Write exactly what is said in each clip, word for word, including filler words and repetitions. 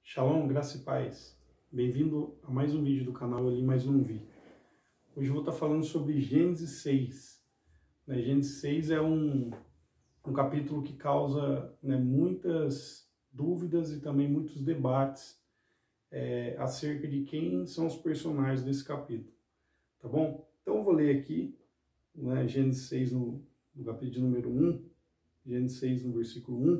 Shalom, graça e paz. Bem-vindo a mais um vídeo do canal Eu Li, Mas Não Vi. Hoje eu vou estar falando sobre Gênesis seis. Né, Gênesis seis é um, um capítulo que causa né, muitas dúvidas e também muitos debates é, acerca de quem são os personagens desse capítulo. Tá bom? Então eu vou ler aqui né, Gênesis seis no, no capítulo número um, Gênesis seis no versículo um,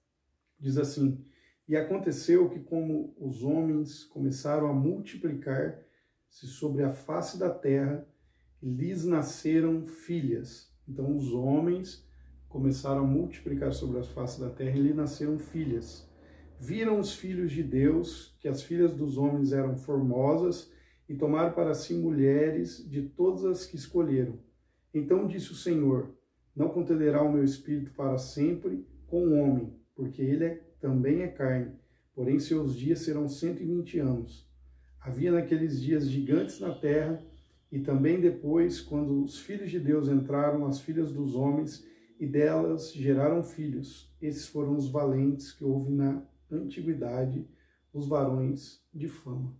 diz assim: E aconteceu que, como os homens começaram a multiplicar-se sobre a face da terra, lhes nasceram filhas. Então, os homens começaram a multiplicar sobre a face da terra e lhes nasceram filhas. Viram os filhos de Deus que as filhas dos homens eram formosas e tomaram para si mulheres de todas as que escolheram. Então disse o Senhor: Não contenderá o meu espírito para sempre com o homem, porque ele é também é carne, porém seus dias serão cento e vinte anos. Havia naqueles dias gigantes na terra, e também depois, quando os filhos de Deus entraram, as filhas dos homens, e delas geraram filhos. Esses foram os valentes que houve na antiguidade, os varões de fama.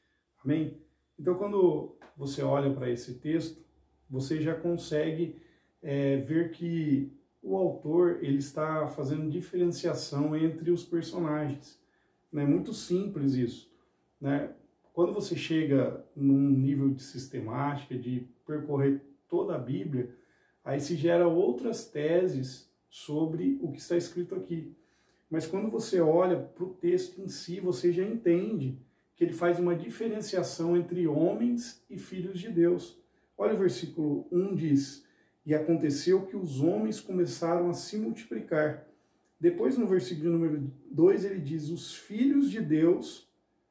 Amém? Então, quando você olha para esse texto, você já consegue é, ver que o autor ele está fazendo diferenciação entre os personagens. É muito simples isso. Né? Quando você chega num nível de sistemática, de percorrer toda a Bíblia, aí se gera outras teses sobre o que está escrito aqui. Mas quando você olha para o texto em si, você já entende que ele faz uma diferenciação entre homens e filhos de Deus. Olha o versículo um, diz: E aconteceu que os homens começaram a se multiplicar. Depois, no versículo número dois, ele diz: os filhos de Deus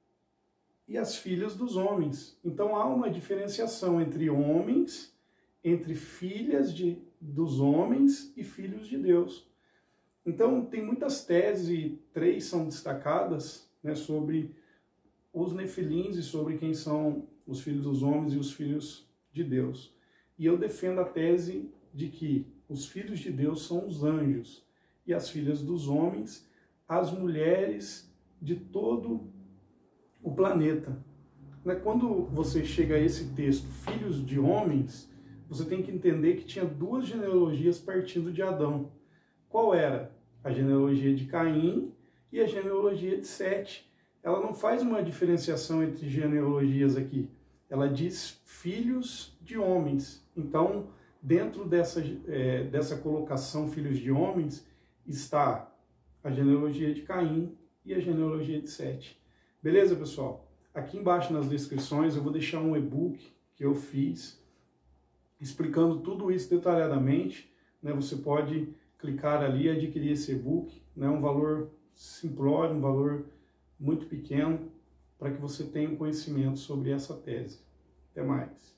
e as filhas dos homens. Então, há uma diferenciação entre homens, entre filhas de, dos homens e filhos de Deus. Então, tem muitas teses, e três são destacadas, né, sobre os nefilins e sobre quem são os filhos dos homens e os filhos de Deus. E eu defendo a tese de que os filhos de Deus são os anjos e as filhas dos homens, as mulheres de todo o planeta. Quando você chega a esse texto, filhos de homens, você tem que entender que tinha duas genealogias partindo de Adão. Qual era? A genealogia de Caim e a genealogia de Sete. Ela não faz uma diferenciação entre genealogias aqui. Ela diz filhos de homens. Então, dentro dessa, é, dessa colocação filhos de homens, está a genealogia de Caim e a genealogia de Sete. Beleza, pessoal? Aqui embaixo nas descrições eu vou deixar um e-book que eu fiz explicando tudo isso detalhadamente. Né? Você pode clicar ali e adquirir esse e-book. Né? Um valor simplório, um valor muito pequeno, para que você tenha um conhecimento sobre essa tese. Até mais.